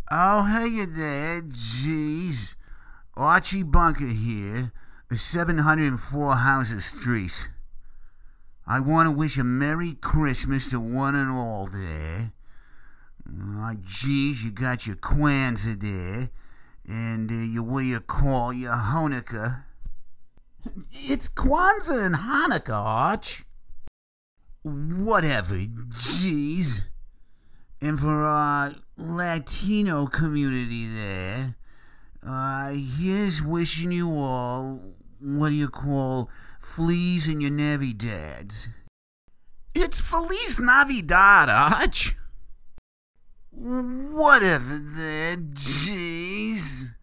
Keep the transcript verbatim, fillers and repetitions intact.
Oh, hey there, jeez. Archie Bunker here, seven hundred four Houses Street. I want to wish a Merry Christmas to one and all there. Ah, jeez, you got your Kwanzaa there, and uh, you what you call your Hanukkah. It's Kwanzaa and Hanukkah, Arch. Whatever, jeez. And for our Latino community there, uh, here's wishing you all, what do you call, fleas in your Navidades. It's Feliz Navidad, Arch. Whatever there, jeez.